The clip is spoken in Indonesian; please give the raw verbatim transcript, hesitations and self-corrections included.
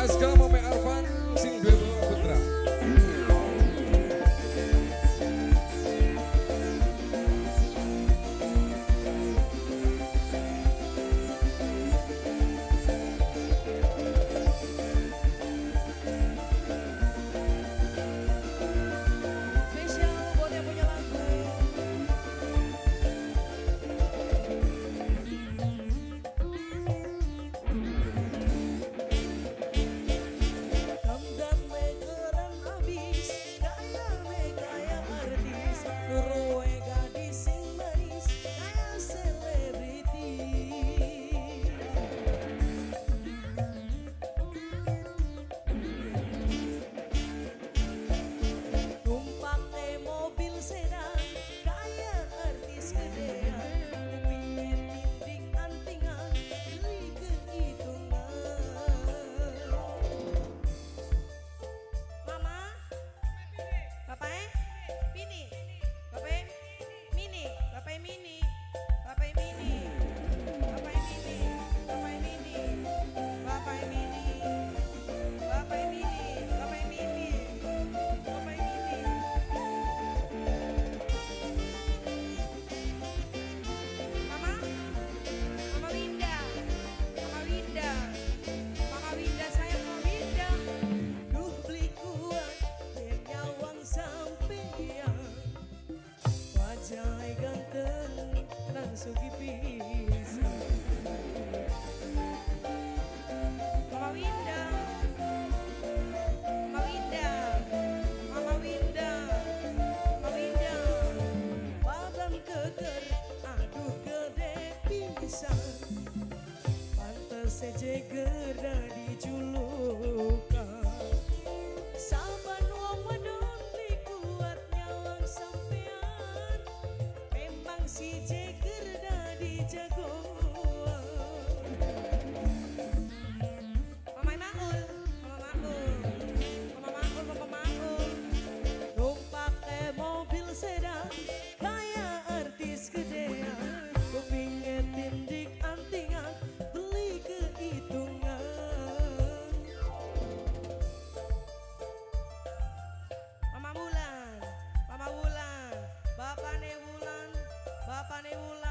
Rizka Mame Arfan sing duwe putra. Sugi pisang Mama Winda Mama Winda Mama Winda Mama Winda badan keker aduh gede pisang pantes sejeger dari julukan saban wong wadon dikuat nyawang sampean memang si jeger jagoan Mama Maul, Mama Maul, Mama Maul, Mama Maul numpak ke mobil sedan kayak artis gedean kupingnya tindik antingan beli kehitungan Mama Wulan, Mama Wulan Bapak ne Wulan Bapak ne Wulan